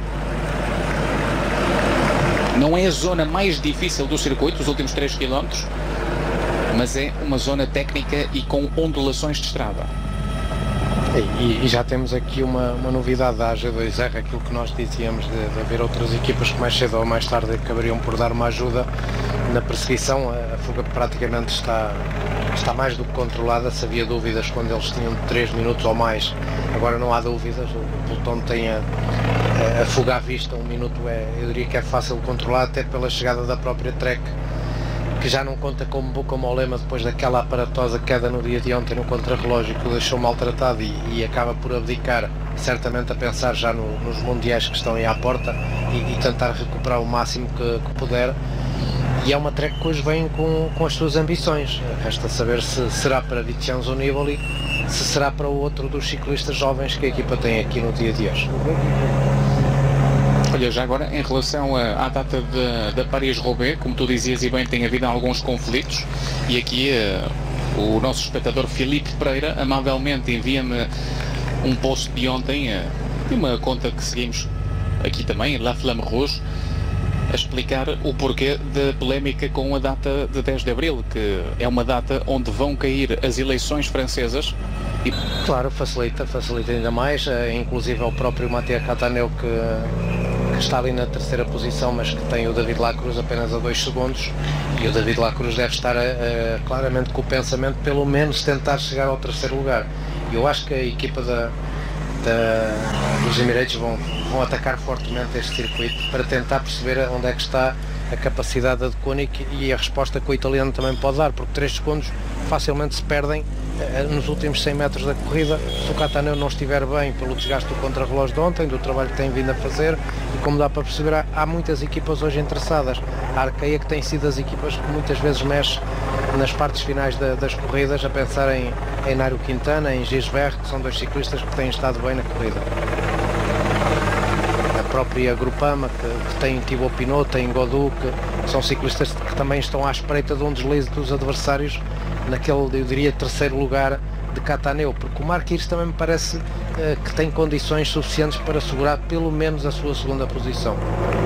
Não é a zona mais difícil do circuito, os últimos 3 km, mas é uma zona técnica e com ondulações de estrada. E já temos aqui uma novidade da AG2R, aquilo que nós dizíamos de haver outras equipas que mais cedo ou mais tarde acabariam por dar uma ajuda na perseguição. A fuga praticamente está mais do que controlada. Se havia dúvidas quando eles tinham 3 minutos ou mais, agora não há dúvidas. O pelotão tem a fuga à vista, 1 minuto eu diria que é fácil de controlar, até pela chegada da própria Trek, que já não conta como o lema depois daquela aparatosa queda no dia de ontem no contrarrelógio, que o deixou maltratado e acaba por abdicar, certamente a pensar já nos mundiais que estão aí à porta e tentar recuperar o máximo que puder. E é uma Trek que hoje vem com as suas ambições. Resta saber se será para Vincenzo Nibali, se será para o outro dos ciclistas jovens que a equipa tem aqui no dia de hoje. Olha, já agora, em relação à data da Paris-Roubaix, como tu dizias e bem, tem havido alguns conflitos, e aqui o nosso espectador Filipe Pereira amavelmente envia-me um post de ontem de uma conta que seguimos aqui também, La Flamme Rouge, a explicar o porquê da polémica com a data de 10 de Abril, que é uma data onde vão cair as eleições francesas. E... Claro, facilita ainda mais, inclusive é o próprio Mathieu Cataneu que está ali na 3ª posição, mas que tem o David Lacruz apenas a 2 segundos, e o David Lacruz deve estar claramente com o pensamento pelo menos tentar chegar ao 3º lugar. E eu acho que a equipa dos Emirates vão atacar fortemente este circuito para tentar perceber onde é que está a capacidade de Koenig e a resposta que o italiano também pode dar, porque 3 segundos facilmente se perdem nos últimos 100 metros da corrida, se o Cataneu não estiver bem pelo desgaste do contrarrelógio de ontem, do trabalho que tem vindo a fazer, e como dá para perceber, há muitas equipas hoje interessadas. A Arqueia, que tem sido as equipas que muitas vezes mexe nas partes finais das corridas, a pensar em Nairo Quintana, em Gisbert, que são 2 ciclistas que têm estado bem na corrida. A própria Groupama, que tem Thibaut Pinot, tem Godou, que são ciclistas que também estão à espreita de um deslize dos adversários naquele, eu diria, 3º lugar de Cataneu, porque o Marquires também me parece que tem condições suficientes para assegurar pelo menos a sua 2ª posição.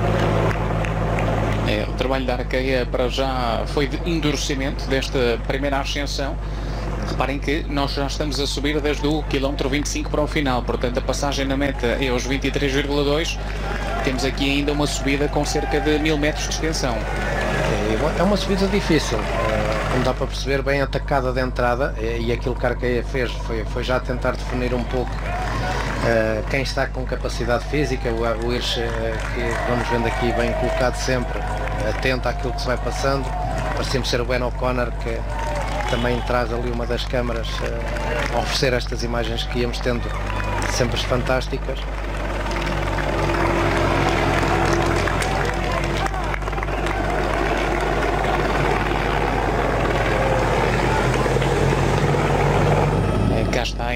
O trabalho da Arqueia para já foi de endurecimento desta primeira ascensão. Reparem que nós já estamos a subir desde o quilómetro 25 para o final, portanto a passagem na meta é aos 23,2. Temos aqui ainda uma subida com cerca de 1000 metros de extensão. É uma subida difícil, como dá para perceber, bem atacada de entrada, e aquilo que a Arqueia fez foi já tentar definir um pouco quem está com capacidade física. O Hirsch, que vamos vendo aqui bem colocado sempre, atento àquilo que se vai passando. Parecia-me ser o Ben O'Connor, que também traz ali uma das câmaras a oferecer estas imagens que íamos tendo sempre fantásticas.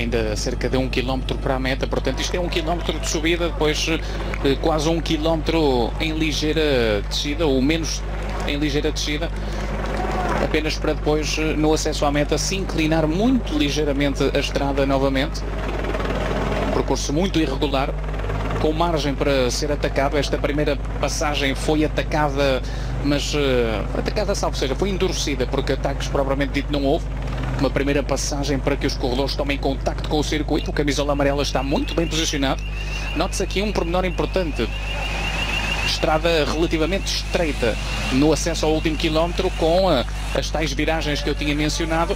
ainda cerca de 1 km para a meta, portanto isto é 1 km de subida, depois quase 1 km em ligeira descida, ou menos em ligeira descida, apenas para depois no acesso à meta se inclinar muito ligeiramente a estrada novamente. Um percurso muito irregular, com margem para ser atacado. Esta primeira passagem foi atacada, mas atacada, salvo seja, foi endurecida, porque ataques propriamente dito não houve. Uma primeira passagem para que os corredores tomem contacto com o circuito. O camisola amarela está muito bem posicionado. Note-se aqui um pormenor importante: estrada relativamente estreita no acesso ao último quilómetro, com as tais viragens que eu tinha mencionado.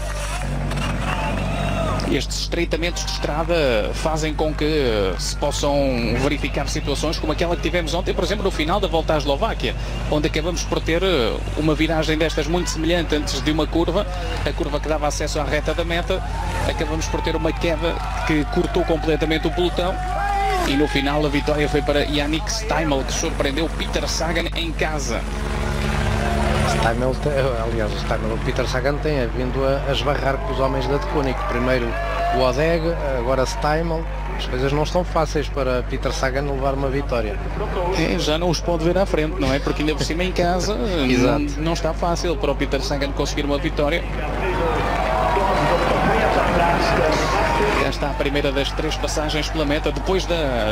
Estes estreitamentos de estrada fazem com que se possam verificar situações como aquela que tivemos ontem, por exemplo, no final da volta à Eslováquia, onde acabamos por ter uma viragem destas muito semelhante antes de uma curva, a curva que dava acesso à reta da meta. Acabamos por ter uma queda que cortou completamente o pelotão. E no final a vitória foi para Yannick Steimel, que surpreendeu Peter Sagan em casa. O Peter Sagan tem vindo a esbarrar com os homens da Deceuninck. Primeiro o Odeg, agora Steimel. As coisas não estão fáceis para Peter Sagan levar uma vitória. Já não os pode ver à frente, não é? Porque ainda por cima em casa não está fácil para o Peter Sagan conseguir uma vitória. Já está a primeira das 3 passagens pela meta. Depois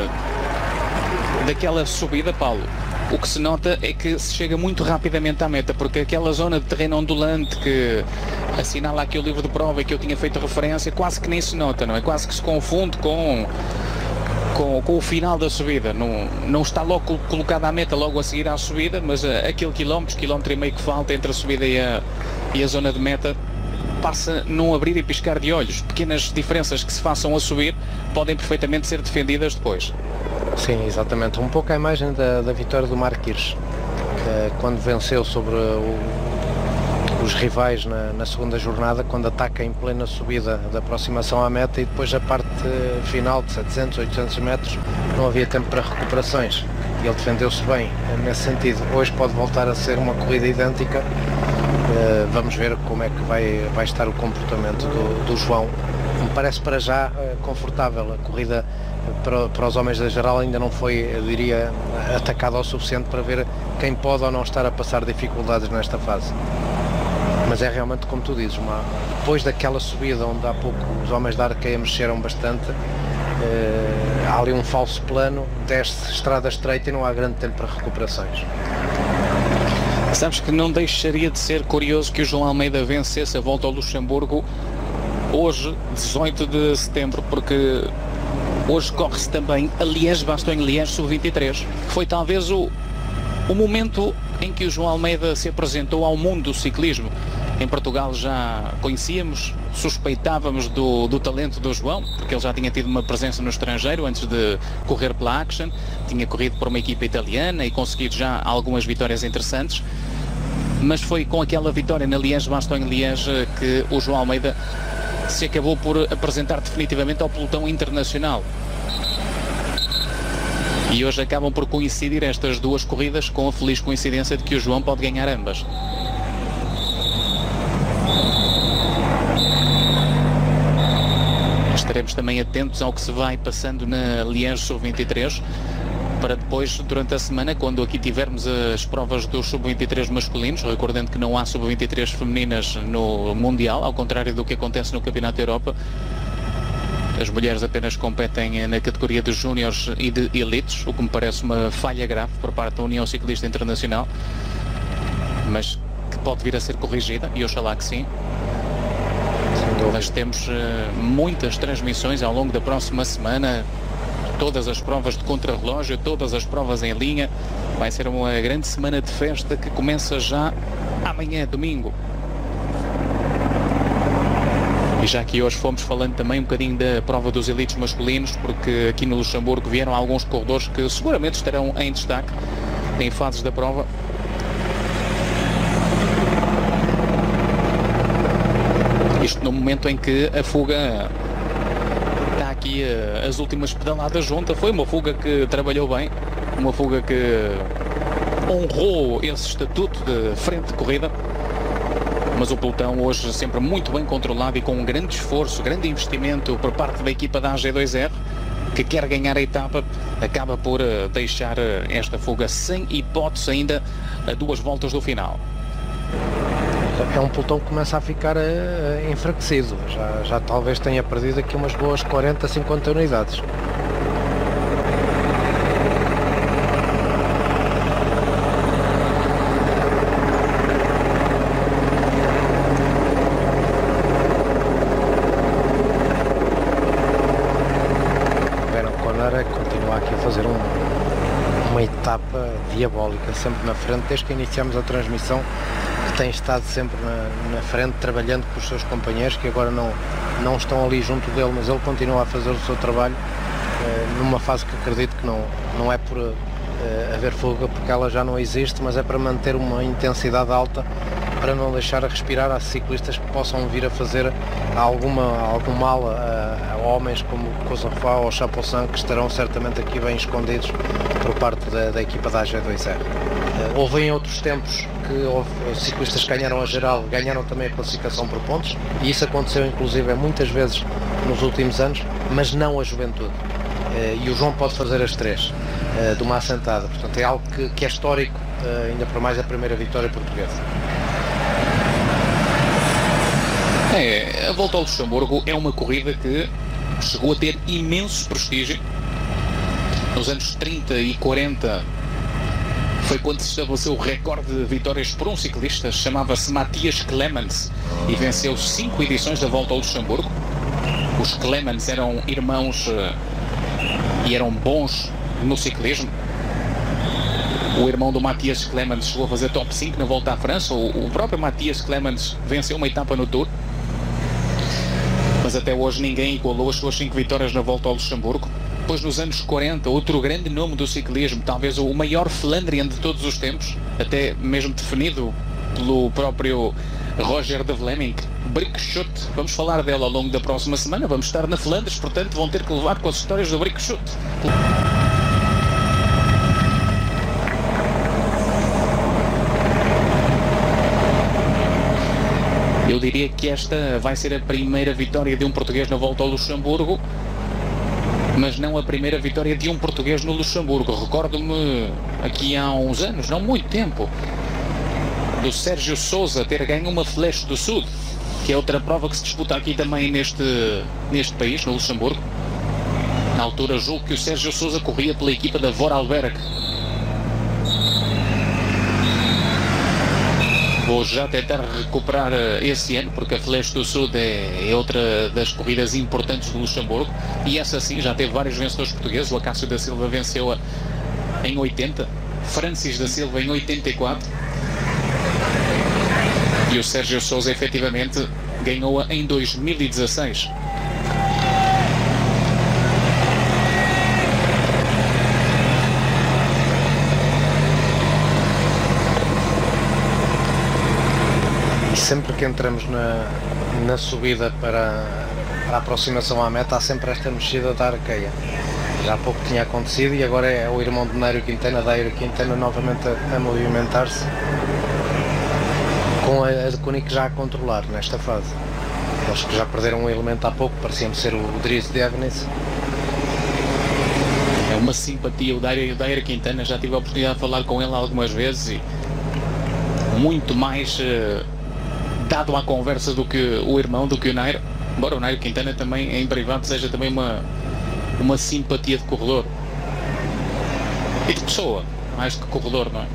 daquela subida, Paulo, o que se nota é que se chega muito rapidamente à meta, porque aquela zona de terreno ondulante que assinala aqui o livro de prova e que eu tinha feito referência, quase que nem se nota, não é? Quase que se confunde com o final da subida. Não está logo colocada à meta logo a seguir à subida, mas aquele quilómetro e meio que falta entre a subida e a zona de meta passa num abrir e piscar de olhos. Pequenas diferenças que se façam a subir podem perfeitamente ser defendidas depois. Sim, exatamente. Um pouco a imagem da vitória do Mark Hirschi, quando venceu sobre os rivais na segunda jornada, quando ataca em plena subida da aproximação à meta, e depois a parte final de 700, 800 metros não havia tempo para recuperações e ele defendeu-se bem nesse sentido. Hoje pode voltar a ser uma corrida idêntica. Vamos ver como é que vai estar o comportamento do João. Me parece para já confortável. A corrida para os homens da geral ainda não foi, eu diria, atacada o suficiente para ver quem pode ou não estar a passar dificuldades nesta fase. Mas é realmente como tu dizes, depois daquela subida onde há pouco os homens da Arqueia mexeram bastante, há ali um falso plano, desce estrada estreita e não há grande tempo para recuperações. Sabes que não deixaria de ser curioso que o João Almeida vencesse a volta ao Luxemburgo hoje, 18 de setembro, porque hoje corre-se também a Liège-Bastogne-Liège Sub-23. Foi talvez o momento em que o João Almeida se apresentou ao mundo do ciclismo. Em Portugal já conhecíamos, suspeitávamos do talento do João, porque ele já tinha tido uma presença no estrangeiro antes de correr pela Action, tinha corrido por uma equipa italiana e conseguido já algumas vitórias interessantes, mas foi com aquela vitória na Liège-Bastogne-Liège que o João Almeida se acabou por apresentar definitivamente ao pelotão internacional. E hoje acabam por coincidir estas duas corridas, com a feliz coincidência de que o João pode ganhar ambas. Estaremos também atentos ao que se vai passando na Liège Sub-23, para depois, durante a semana, quando aqui tivermos as provas dos Sub-23 masculinos, recordando que não há Sub-23 femininas no Mundial, ao contrário do que acontece no Campeonato da Europa. As mulheres apenas competem na categoria de júniores e de elites, o que me parece uma falha grave por parte da União Ciclista Internacional, mas que pode vir a ser corrigida, e oxalá que sim. Nós temos muitas transmissões ao longo da próxima semana, todas as provas de contrarrelógio, todas as provas em linha. Vai ser uma grande semana de festa que começa já amanhã, domingo. E já que hoje fomos falando também um bocadinho da prova dos elites masculinos, porque aqui no Luxemburgo vieram alguns corredores que seguramente estarão em destaque em fases da prova. Isto no momento em que a fuga está aqui, as últimas pedaladas juntas. Foi uma fuga que trabalhou bem, uma fuga que honrou esse estatuto de frente de corrida. mas o pelotão hoje sempre muito bem controlado e com um grande esforço, grande investimento por parte da equipa da AG2R, que quer ganhar a etapa, acaba por deixar esta fuga sem hipótese ainda a 2 voltas do final. É um pelotão que começa a ficar enfraquecido, já talvez tenha perdido aqui umas boas 40, 50 unidades. Continua aqui a fazer uma etapa diabólica, sempre na frente, desde que iniciamos a transmissão, que tem estado sempre na frente, trabalhando com os seus companheiros, que agora não estão ali junto dele, mas ele continua a fazer o seu trabalho, numa fase que acredito que não é por haver fuga, porque ela já não existe, mas é para manter uma intensidade alta, para não deixar a respirar a ciclistas que possam vir a fazer algum mal a homens como Cosafá ou Chapoussin, que estarão certamente aqui bem escondidos por parte da equipa da AG2R. Houve em outros tempos que ciclistas que ganharam a geral, ganharam também a classificação por pontos, e isso aconteceu inclusive muitas vezes nos últimos anos, mas não a juventude. E o João pode fazer as 3 de uma assentada, portanto é algo que é histórico, ainda por mais a primeira vitória portuguesa. A Volta ao Luxemburgo é uma corrida que chegou a ter imenso prestígio. Nos anos 30 e 40 foi quando se estabeleceu o recorde de vitórias por um ciclista, chamava-se Matthias Clemens, e venceu 5 edições da Volta ao Luxemburgo. Os Clemens eram irmãos e eram bons no ciclismo. O irmão do Matthias Clemens chegou a fazer top 5 na Volta à França. O próprio Matthias Clemens venceu uma etapa no Tour, mas até hoje ninguém igualou as suas 5 vitórias na Volta ao Luxemburgo. Depois, nos anos 40, outro grande nome do ciclismo, talvez o maior Flandrian de todos os tempos, até mesmo definido pelo próprio Roger de Vlaming, Brick Schutt. Vamos falar dela ao longo da próxima semana. Vamos estar na Flandres, portanto vão ter que levar com as histórias do Brick Schutt. Eu diria que esta vai ser a primeira vitória de um português na Volta ao Luxemburgo, mas não a primeira vitória de um português no Luxemburgo. Recordo-me aqui há uns anos, não muito tempo, do Sérgio Sousa ter ganho uma Flèche do Sud, que é outra prova que se disputa aqui também neste país, no Luxemburgo. Na altura julgo que o Sérgio Sousa corria pela equipa da Vorarlberg. Vou já tentar recuperar esse ano, porque a Flèche do Sud é outra das corridas importantes do Luxemburgo, e essa sim já teve vários vencedores portugueses. O Acácio da Silva venceu-a em 80, Francis da Silva em 84, e o Sérgio Sousa efetivamente ganhou-a em 2016. Sempre que entramos na subida para a aproximação à meta, há sempre esta mexida da arqueia. Já há pouco tinha acontecido, e agora é o irmão de Nairo Quintana, Dairo Quintana, novamente a movimentar-se, com a de Koenig já a controlar nesta fase. Eles que já perderam um elemento há pouco, parecia-me ser o Dries Devnis. É uma simpatia o Dairo Quintana, já tive a oportunidade de falar com ele algumas vezes, e muito mais dado à conversa do que o irmão, do que o Nairo, embora o Nairo Quintana também em privado seja também uma simpatia de corredor e de pessoa, mais que corredor, não é?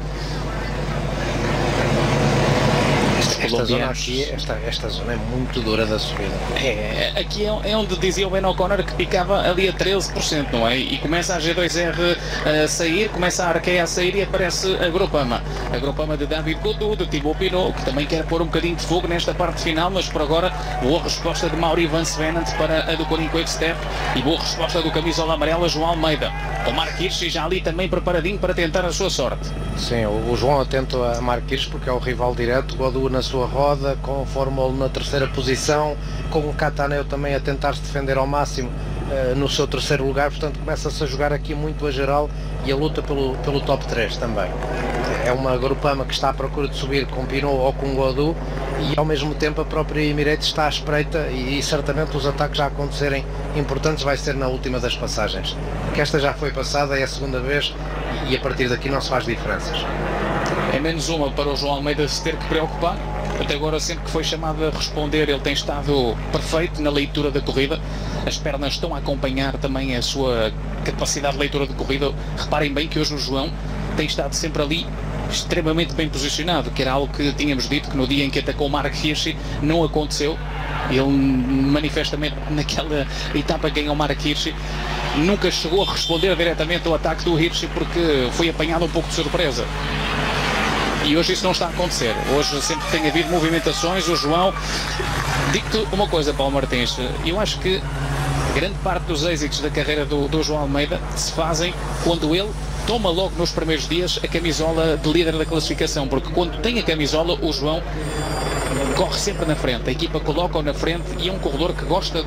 Esta zona aqui, esta zona é muito dura da subida. Aqui é onde dizia o Ben O'Connor que picava ali a 13%, não é? E começa a G2R a sair, começa a Arqueia a sair e aparece a Groupama. A Groupama de David Coutu, de Thibaut Pinot, que também quer pôr um bocadinho de fogo nesta parte final, mas por agora boa resposta de Mauri Van Svenant para a do Koenig Quick-Step, e boa resposta do camisola amarela João Almeida. O Mark Hirschi já ali também preparadinho para tentar a sua sorte. Sim, o João atento a Mark Hirschi, porque é o rival direto, o Godou na sua roda, com o Fórmula na terceira posição, com o Cataneu também a tentar se defender ao máximo no seu terceiro lugar, portanto começa-se a jogar aqui muito a geral e a luta pelo top 3 também. É uma Groupama que está à procura de subir com Pinot ou com Gaudu, e ao mesmo tempo a própria Emirates está à espreita, e certamente os ataques a acontecerem importantes vai ser na última das passagens, porque esta já foi passada, é a segunda vez, e a partir daqui não se faz diferenças. É menos uma para o João Almeida se ter que preocupar. Até agora, sempre que foi chamado a responder, ele tem estado perfeito na leitura da corrida. As pernas estão a acompanhar também a sua capacidade de leitura de corrida. Reparem bem que hoje o João tem estado sempre ali extremamente bem posicionado, que era algo que tínhamos dito que no dia em que atacou o Mark Hirschi não aconteceu. Ele manifestamente naquela etapa ganhou o Mark Hirschi, nunca chegou a responder diretamente ao ataque do Hirschi porque foi apanhado um pouco de surpresa. E hoje isso não está a acontecer. Hoje sempre tem havido movimentações. O João, digo-te uma coisa, Paulo Martins, eu acho que grande parte dos êxitos da carreira do João Almeida se fazem quando ele toma logo nos primeiros dias a camisola de líder da classificação, porque quando tem a camisola o João corre sempre na frente, a equipa coloca-o na frente, e é um corredor que gosta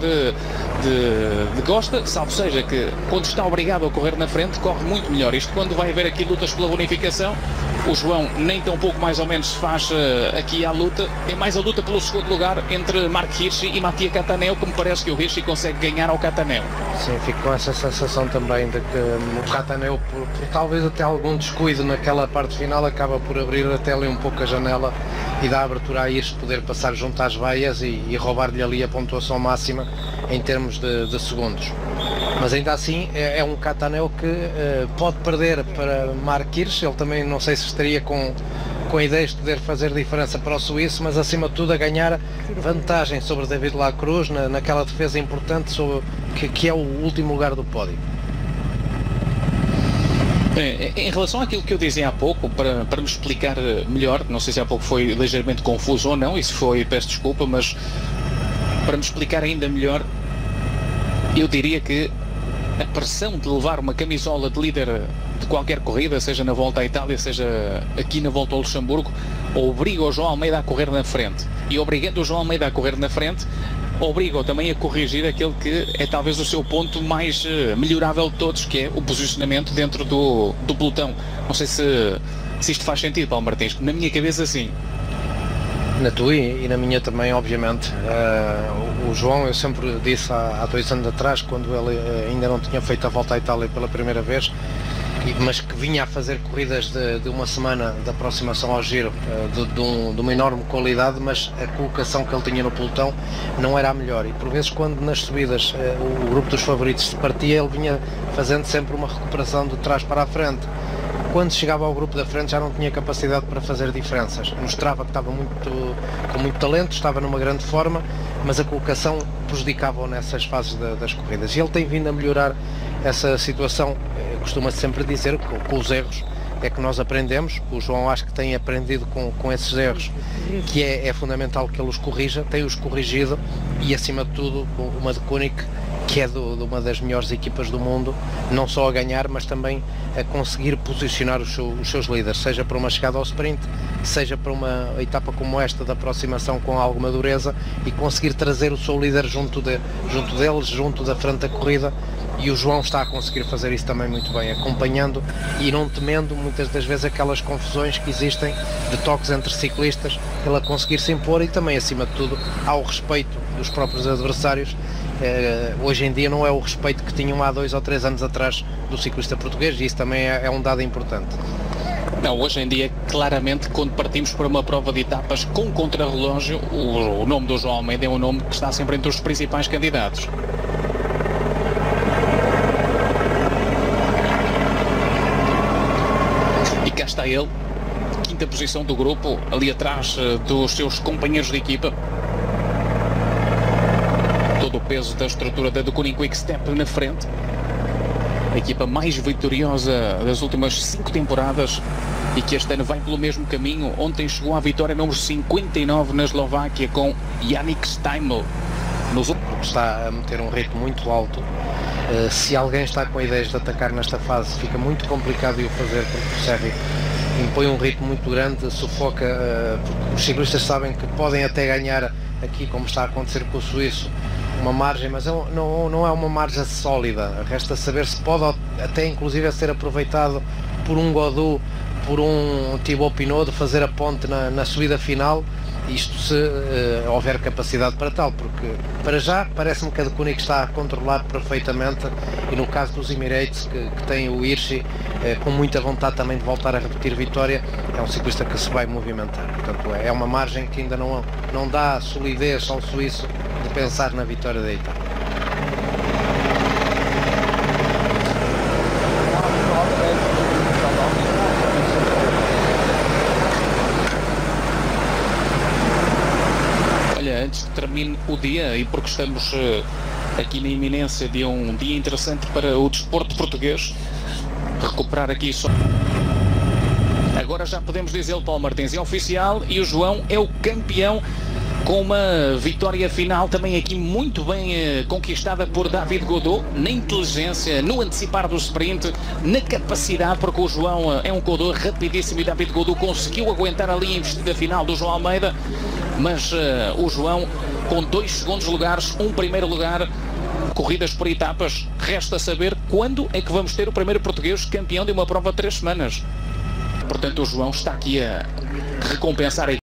gosta, salvo seja que quando está obrigado a correr na frente corre muito melhor. Isto quando vai haver aqui lutas pela bonificação, o João nem tão pouco mais ou menos faz aqui a luta, é mais a luta pelo segundo lugar entre Mark Hirschi e Mattia Cattaneo, que me parece que o Hirschi consegue ganhar ao Cattaneo. Sim, fico com essa sensação também de que o Cattaneo, por talvez até algum descuido naquela parte final, acaba por abrir até ali um pouco a janela e dá abertura a Hirschi poder passar junto às vaias e roubar-lhe ali a pontuação máxima em termos de segundos. Mas ainda assim é um Cattaneo que pode perder para Mark Hirschi. Ele também não sei se estaria com ideias de poder fazer diferença para o suíço, mas acima de tudo a ganhar vantagem sobre David Lacruz naquela defesa importante sobre, que é o último lugar do pódio. Em relação àquilo que eu dizia há pouco, para me explicar melhor, não sei se há pouco foi ligeiramente confuso ou não, e se foi, peço desculpa, mas para me explicar ainda melhor, eu diria que a pressão de levar uma camisola de líder de qualquer corrida, seja na Volta à Itália, seja aqui na Volta ao Luxemburgo, obriga o João Almeida a correr na frente. E obrigando o João Almeida a correr na frente, obriga-o também a corrigir aquele que é talvez o seu ponto mais melhorável de todos, que é o posicionamento dentro do pelotão. Não sei se isto faz sentido, Paulo Martins, na minha cabeça sim. Na tua e na minha também, obviamente. O João, eu sempre disse há 2 anos atrás, quando ele ainda não tinha feito a Volta à Itália pela primeira vez, mas que vinha a fazer corridas de uma semana de aproximação ao giro de uma enorme qualidade, mas a colocação que ele tinha no pelotão não era a melhor, e por vezes quando nas subidas o grupo dos favoritos se partia, ele vinha fazendo sempre uma recuperação de trás para a frente. Quando chegava ao grupo da frente já não tinha capacidade para fazer diferenças. Mostrava que estava com muito talento, estava numa grande forma, mas a colocação prejudicava-o nessas fases das corridas. E ele tem vindo a melhorar essa situação. Costuma-se sempre dizer que com os erros é que nós aprendemos. O João acho que tem aprendido com esses erros, que é fundamental que ele os corrija, tem-os corrigido, e acima de tudo uma de Koenig, que é de uma das melhores equipas do mundo, não só a ganhar, mas também a conseguir posicionar os seus líderes, seja para uma chegada ao sprint, seja para uma etapa como esta de aproximação com alguma dureza, e conseguir trazer o seu líder junto deles, junto da frente da corrida. E o João está a conseguir fazer isso também muito bem, acompanhando e não temendo muitas das vezes aquelas confusões que existem de toques entre ciclistas, ele a conseguir se impor, e também acima de tudo ao respeito dos próprios adversários. Hoje em dia não é o respeito que tinham há 2 ou 3 anos atrás do ciclista português, e isso também é um dado importante. Não, hoje em dia, claramente, quando partimos para uma prova de etapas com contrarrelógio, o nome do João Almeida é um nome que está sempre entre os principais candidatos. E cá está ele, 5ª posição do grupo, ali atrás dos seus companheiros de equipa. Todo o peso da estrutura da Koenig Quick Step na frente. A equipa mais vitoriosa das últimas 5 temporadas e que este ano vai pelo mesmo caminho. Ontem chegou à vitória número 59 na Eslováquia com Yannick Steimel. Está a meter um ritmo muito alto. Se alguém está com ideias de atacar nesta fase, fica muito complicado de o fazer, porque o Serri impõe um ritmo muito grande, sufoca, porque os ciclistas sabem que podem até ganhar aqui, como está a acontecer com o suíço, uma margem, mas não é uma margem sólida. Resta saber se pode até inclusive ser aproveitado por um Godot, por um Thibaut Pinot, de fazer a ponte na subida final, isto se houver capacidade para tal, porque para já parece-me que a de Koenig está a controlar perfeitamente, e no caso dos Emirates, que tem o Hirschi com muita vontade também de voltar a repetir vitória, é um ciclista que se vai movimentar. Portanto, é uma margem que ainda não dá solidez ao suíço de pensar na vitória da etapa. Antes que termine o dia, e porque estamos aqui na iminência de um dia interessante para o desporto português, recuperar aqui só. Agora já podemos dizer-lhe, Paulo Martins é oficial e o João é o campeão, com uma vitória final também aqui muito bem conquistada por David Gaudu, na inteligência, no antecipar do sprint, na capacidade, porque o João é um corredor rapidíssimo e David Gaudu conseguiu aguentar ali a investida final do João Almeida, mas o João com 2 segundos lugares, um primeiro lugar, corridas por etapas. Resta saber quando é que vamos ter o primeiro português campeão de uma prova de 3 semanas. Portanto, o João está aqui a recompensar a